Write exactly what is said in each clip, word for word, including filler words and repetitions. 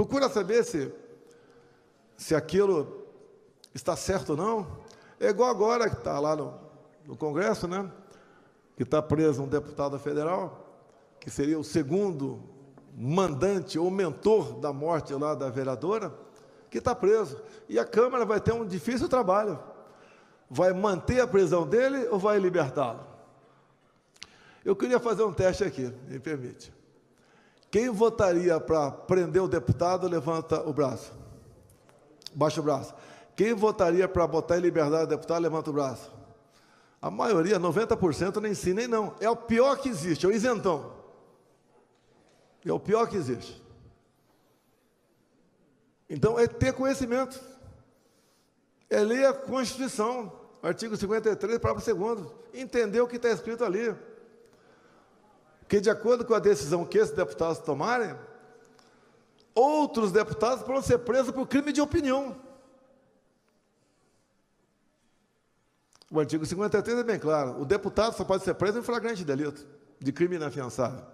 procura saber se, se aquilo está certo ou não. É igual agora que está lá no, no Congresso, né? Que está preso um deputado federal, que seria o segundo mandante ou mentor da morte lá da vereadora, que está preso. E a Câmara vai ter um difícil trabalho. Vai manter a prisão dele ou vai libertá-lo? Eu queria fazer um teste aqui, me permite. Quem votaria para prender o deputado, levanta o braço. Baixa o braço. Quem votaria para botar em liberdade o deputado, levanta o braço. A maioria, noventa por cento, nem sim, nem não. É o pior que existe, é o isentão. É o pior que existe. Então, é ter conhecimento. É ler a Constituição, artigo cinquenta e três, parágrafo segundo. Entender o que está escrito ali. Porque, de acordo com a decisão que esses deputados tomarem, outros deputados podem ser presos por crime de opinião. O artigo cinquenta e três é bem claro. O deputado só pode ser preso em flagrante delito, de crime inafiançável.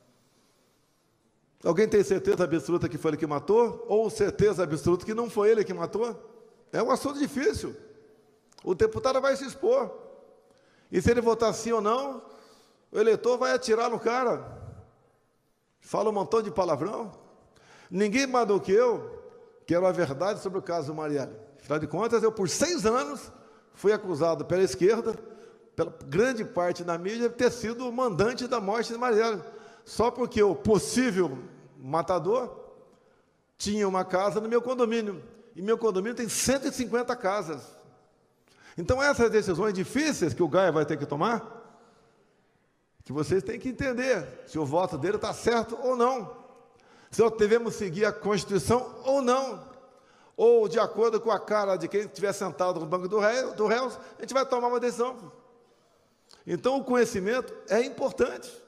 Alguém tem certeza absoluta que foi ele que matou? Ou certeza absoluta que não foi ele que matou? É um assunto difícil. O deputado vai se expor. E se ele votar sim ou não, o eleitor vai atirar no cara. Fala um montão de palavrão. Ninguém mais do que eu quero a verdade sobre o caso do Marielle. Afinal de contas, eu por seis anos fui acusado pela esquerda, pela grande parte da mídia, de ter sido o mandante da morte de Marielle. Só porque o possível matador tinha uma casa no meu condomínio. E meu condomínio tem cento e cinquenta casas. Então, essas decisões difíceis que o Gaia vai ter que tomar, que vocês têm que entender se o voto dele está certo ou não. Se nós devemos seguir a Constituição ou não. Ou, de acordo com a cara de quem estiver sentado no banco do réu, do réus, a gente vai tomar uma decisão. Então, o conhecimento é importante.